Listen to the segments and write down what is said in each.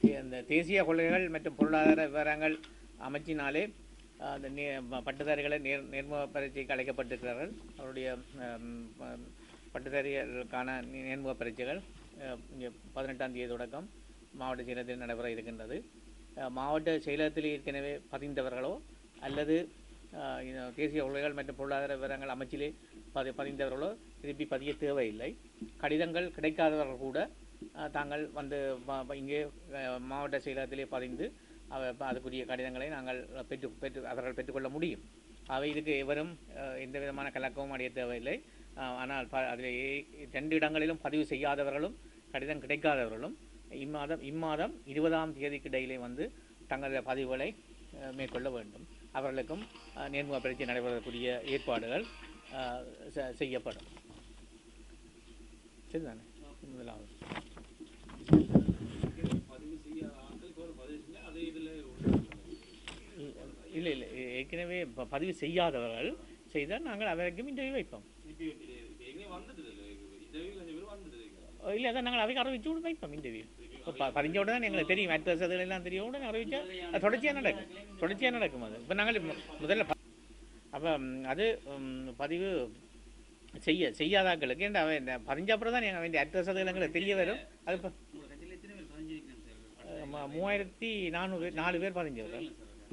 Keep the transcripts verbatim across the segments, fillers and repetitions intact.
இந்த தேசிய கொள்கைகள் மற்றும் பொருளாதார விவரங்கள் அமைச்சினாலே அந்த நே பட்டதாரிகளை நேர் நேர்முக பரீட்சைக்கு அழைக்கப்பட்டிருக்கிறார்கள். அவருடைய பட்டதாரிகளுக்கான நேர்முக பரீட்சைகள் இங்கே பதினெட்டாம் தேதி தொடக்கம் மாவட்ட செயலகத்தில் நடைபெற இருக்கின்றது. மாவட்ட செயலகத்தில் ஏற்கனவே பதிந்தவர்களோ அல்லது தேசிய கொள்கைகள் மற்றும் பொருளாதார விவரங்கள் அமைச்சிலே பதி பதிந்தவர்களோ திருப்பி பதிய தேவையில்லை. கடிதங்கள் கிடைக்காதவர்கள் கூட தாங்கள் வந்து இங்கே மாவட்ட செயலகத்திலே பதிந்து அதுக்குரிய கடிதங்களை நாங்கள் பெற்று பெற்று அவர்கள் பெற்றுக்கொள்ள முடியும். அவை இதுக்கு எவரும் எந்த விதமான கலக்கமும் அடைய தேவையில்லை. ஆனால் ப அதில் ரெண்டு இடங்களிலும் பதிவு செய்யாதவர்களும் கடிதம் கிடைக்காதவர்களும் இம்மாதம் இம்மாதம் இருபதாம் தேதிக்கு இடையிலே வந்து தங்களது பதிவுகளை மேற்கொள்ள வேண்டும். அவர்களுக்கும் நேர்முக பரீட்சை நடைபெறக்கூடிய ஏற்பாடுகள் செய்யப்படும். சரிதானே? முதலாவது இல்லை இல்லை ஏற்கனவே பதிவு செய்யாதவர்கள் செய்தால் நாங்கள் அவருக்கும் இன்டர்வியூ வைப்போம். இல்லை அதான் நாங்கள் அவைக்கு அறிவிச்சு கூட வைப்போம் இன்டர்வியூ. இப்போ பதிஞ்ச உடனே எங்களுக்கு தெரியும் அட்ரஸ் அதுலாம் தெரியும் உடனே அறிவிச்சா அது தொடர்ச்சியாக நடக்கும் தொடர்ச்சியாக நடக்கும் அது. இப்போ நாங்கள் முதல்ல அப்போ அது பதிவு செய்ய செய்யாதாக்களுக்கு இந்த அவன் பதிஞ்ச அப்புறம் தான் எங்கள் வேண்டிய அட்ரஸ் அதுகள் எங்களுக்கு தெரிய வரும். அது இப்போ மூவாயிரத்தி நானூறு நாலு பேர் பதிஞ்சவர்.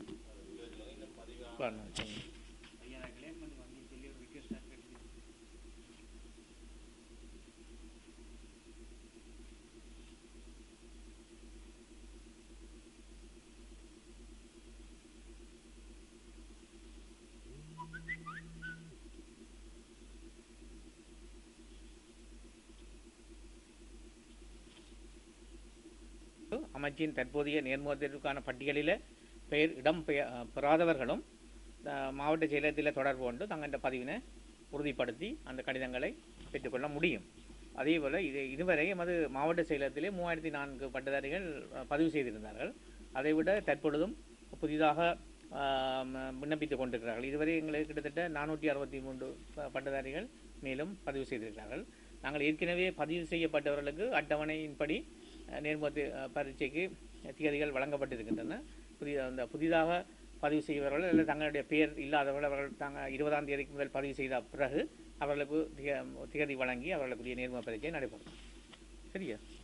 அமைச்சின் தற்போதைய நேர்முகத்திற்கான பட்டியலில் பெயர் இடம் பெறாதவர்களும் மாவட்ட செயலகத்தில் தொடர்பு கொண்டு தங்கள் பதிவினை உறுதிப்படுத்தி அந்த கடிதங்களை பெற்றுக்கொள்ள முடியும். அதேபோல் இது இதுவரை எமது மாவட்ட செயலகத்திலே மூவாயிரத்தி நான்கு பட்டதாரிகள் பதிவு செய்திருந்தார்கள். அதைவிட தற்பொழுதும் புதிதாக விண்ணப்பித்து கொண்டிருக்கிறார்கள். இதுவரை எங்களுக்கு கிட்டத்தட்ட நானூற்றி அறுபத்தி மூன்று பட்டதாரிகள் மேலும் பதிவு செய்திருக்கிறார்கள். நாங்கள் ஏற்கனவே பதிவு செய்யப்பட்டவர்களுக்கு அட்டவணையின்படி நேர்முக பரீட்சைக்கு திகதிகள் வழங்கப்பட்டிருக்கின்றன. புதிய அந்த புதிதாக பதிவு செய்பவர்கள் அல்லது தங்களுடைய பெயர் இல்லாதவர்கள் அவர்கள் தாங்கள் இருபதாம் தேதிக்கு முதல் பதிவு செய்த பிறகு அவர்களுக்கு திகதி வழங்கி அவர்களுக்குரிய நேர்முக பரீட்சை நடைபெறும். சரியா?